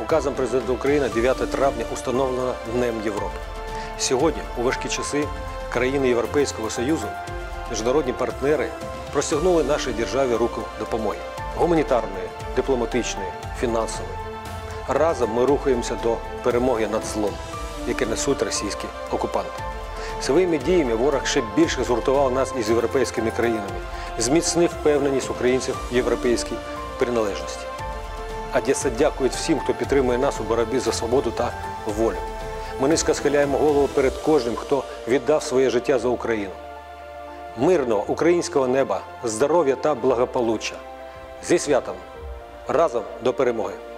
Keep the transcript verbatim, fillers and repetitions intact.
Указом Президента України дев'яте травня установлено Днем Європи. Сьогодні, у важкі часи, країни Європейського Союзу, міжнародні партнери простягнули нашій державі руку допомоги – гуманітарної, дипломатичної, фінансової. Разом ми рухаємося до перемоги над злом, яке несуть російські окупанти. Своїми діями ворог ще більше згуртував нас із європейськими країнами, зміцнив впевненість українців в європейській приналежності. Одеса дякує всім, хто підтримує нас у боротьбі за свободу та волю. Ми низько схиляємо голову перед кожним, хто віддав своє життя за Україну. Мирного українського неба, здоров'я та благополуччя. Зі святом! Разом до перемоги!